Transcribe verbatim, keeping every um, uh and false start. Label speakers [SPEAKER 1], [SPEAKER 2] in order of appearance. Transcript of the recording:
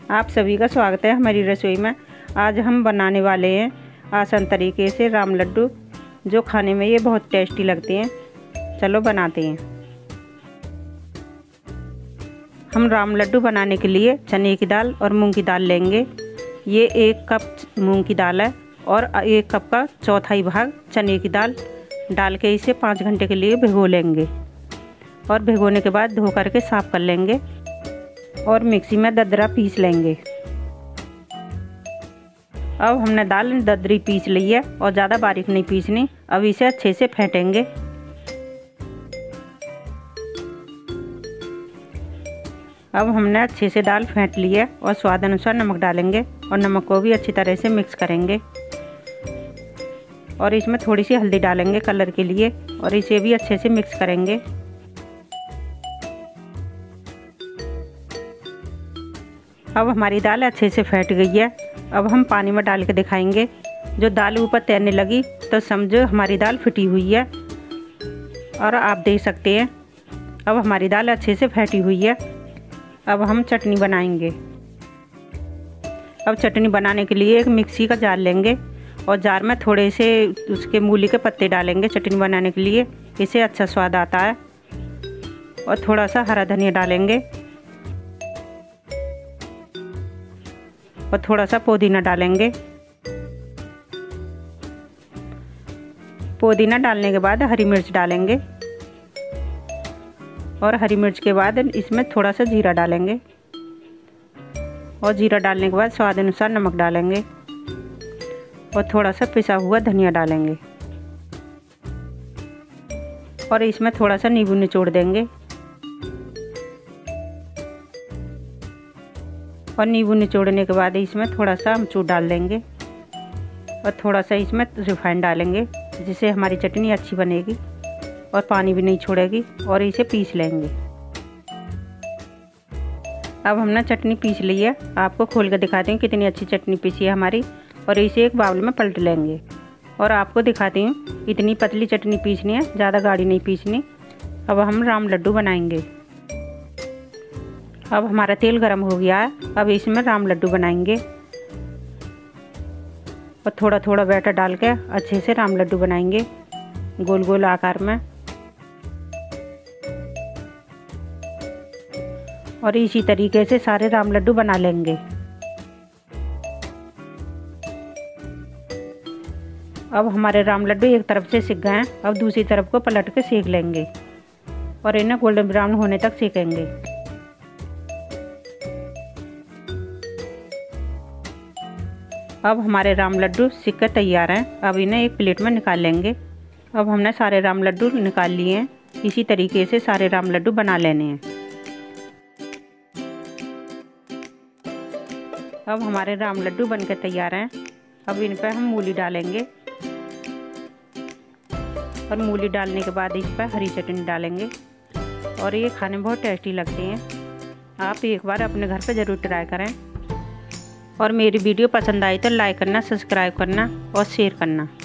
[SPEAKER 1] आप सभी का स्वागत है हमारी रसोई में। आज हम बनाने वाले हैं आसान तरीके से राम लड्डू, जो खाने में ये बहुत टेस्टी लगते हैं। चलो बनाते हैं। हम राम लड्डू बनाने के लिए चने की दाल और मूंग की दाल लेंगे। ये एक कप मूंग की दाल है और एक कप का चौथाई भाग चने की दाल डाल के इसे पाँच घंटे के लिए भिगो लेंगे और भिगोने के बाद धो करके साफ़ कर लेंगे और मिक्सी में दरदरा पीस लेंगे। अब हमने दाल दरदरी पीस ली है और ज़्यादा बारीक नहीं पीसनी। अब इसे अच्छे से फेंटेंगे। अब हमने अच्छे से दाल फेंट ली है और स्वाद अनुसार नमक डालेंगे और नमक को भी अच्छी तरह से मिक्स करेंगे और इसमें थोड़ी सी हल्दी डालेंगे कलर के लिए और इसे भी अच्छे से मिक्स करेंगे। अब हमारी दाल अच्छे से फेंट गई है। अब हम पानी में डाल के दिखाएंगे। जो दाल ऊपर तैरने लगी तो समझो हमारी दाल फटी हुई है और आप देख सकते हैं अब हमारी दाल अच्छे से फेंटी हुई है। अब हम चटनी बनाएंगे। अब चटनी बनाने के लिए एक मिक्सी का जार लेंगे और जार में थोड़े से उसके मूली के पत्ते डालेंगे चटनी बनाने के लिए, इससे अच्छा स्वाद आता है। और थोड़ा सा हरा धनिया डालेंगे और थोड़ा सा पुदीना डालेंगे। पुदीना डालने के बाद हरी मिर्च डालेंगे और हरी मिर्च के बाद इसमें थोड़ा सा जीरा डालेंगे और जीरा डालने के बाद स्वाद अनुसार नमक डालेंगे और थोड़ा सा पिसा हुआ धनिया डालेंगे और इसमें थोड़ा सा नींबू निचोड़ देंगे और नींबू निचोड़ने के बाद इसमें थोड़ा सा अमचूर डाल देंगे और थोड़ा सा इसमें रिफाइंड डालेंगे, जिससे हमारी चटनी अच्छी बनेगी और पानी भी नहीं छोड़ेगी और इसे पीस लेंगे। अब हमने चटनी पीस ली है। आपको खोल कर दिखाती हूँ कितनी अच्छी चटनी पीसी है हमारी। और इसे एक बाउल में पलट लेंगे और आपको दिखाती हूँ इतनी पतली चटनी पीसनी है, ज़्यादा गाढ़ी नहीं पीसनी। अब हम राम लड्डू बनाएंगे। अब हमारा तेल गरम हो गया है। अब इसमें राम लड्डू बनाएंगे और थोड़ा थोड़ा बैटर डाल के अच्छे से राम लड्डू बनाएंगे गोल गोल आकार में। और इसी तरीके से सारे राम लड्डू बना लेंगे। अब हमारे राम लड्डू एक तरफ से सिक गए हैं। अब दूसरी तरफ को पलट के सेक लेंगे और इन्हें गोल्डन ब्राउन होने तक सेकेंगे। अब हमारे राम लड्डू सिक कर तैयार हैं। अब इन्हें एक प्लेट में निकाल लेंगे। अब हमने सारे राम लड्डू निकाल लिए हैं। इसी तरीके से सारे राम लड्डू बना लेने हैं। अब हमारे राम लड्डू बनकर तैयार हैं। अब इन पर हम मूली डालेंगे और मूली डालने के बाद इस पर हरी चटनी डालेंगे और ये खाने में बहुत टेस्टी लगते हैं। आप एक बार अपने घर पर ज़रूर ट्राई करें और मेरी वीडियो पसंद आई तो लाइक करना, सब्सक्राइब करना और शेयर करना।